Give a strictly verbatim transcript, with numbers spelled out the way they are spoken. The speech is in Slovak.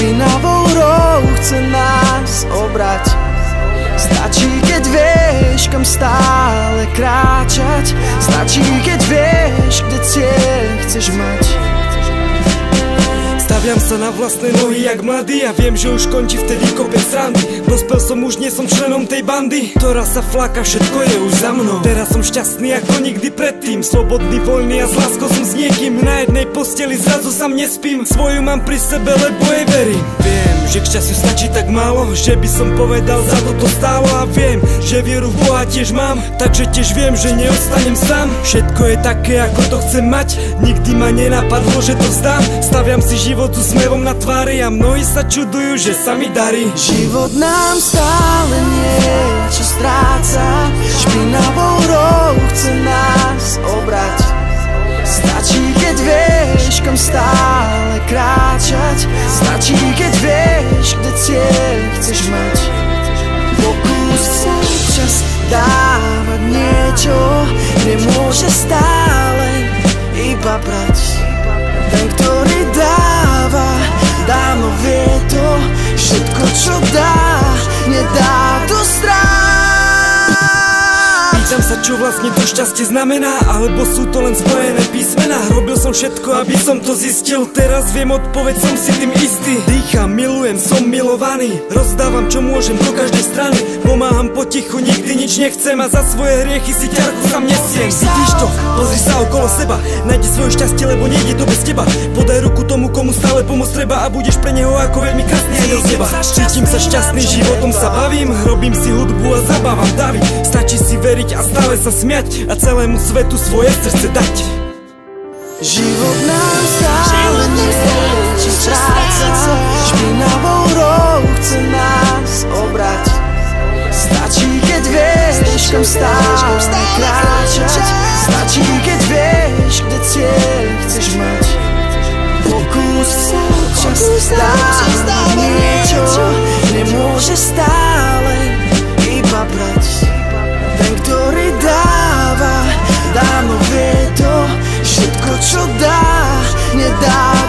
špinavou rou chce nás obrať. Stačí, keď vieš, kam stále kráčať. Stačí, keď vieš, kde cieľ chceš mať. Staviam sa na vlastné nohy jak mladý a viem, že už končí vtedy kopec srandy. Dospel som, už nie som členom tej bandy, ktorá sa fláka, všetko je už za mnou. Teraz som šťastný ako nikdy predtým, slobodný, voľný a s láskou som s niekým. Na jednej posteli zrazu sám nespím, svoju mám pri sebe, lebo jej verím. Viem, že k šťastiu stačí tak málo, že by som povedal, za toto stálo. A viem, že vieru v Boha tiež mám, takže tiež viem, že neostanem sám. Všetko je také, ako to chcem mať, nikdy ma nenapadlo, že to vzdám. Staviam si život s úsmevom na tvári a mnohí sa čudujú, že sa mi darí. Život nám stále niečo stráca, špinavou rou chce nás obrať. Stačí, keď vieš, kam stále kráčať. Stačí, keď vieš, kde cieľ chceš mať. Pokús sa čas dávať niečo, nemôže stále iba brať. Ten, ktorý dáva, dávno vie to, všetko, čo dá, nedá to strát. Pýtam sa, čo vlastne to šťastie znamená, alebo sú to len spojené písmená. Robil som všetko, aby som to zistil, teraz viem odpoveď, som si tým istý. Dýcham, milujem, som milovaný, rozdávam, čo môžem do každej strany. Pomáham potichu, nikdy nič nechcem a za svoje hriechy si ťarku sám nesiem. Vidíš to? Pozri sa okolo seba, nájdi svoje šťastie, lebo nejde to bez teba. Podaj ruku tomu, komu stále pomôcť treba a budeš pre neho ako veľmi krásny anjel z neba. Cítim sa šťastný, životom sa bavím, robím si hudbu a zabávam davy. Stačí si veriť a stále sa smiať a celému svetu svoje srdce dať. Život nám stále niečo stráca, špinavou rou chce nás obrať. Stačí, keď vieš, kam stále kráčať. Stačí, keď vieš, kde cieľ chceš mať. Pokús sa čas dávať niečo, nemôže stále iba brať. Ten, ktorý dáva, dávno vie to, všetko, čo dá, nedá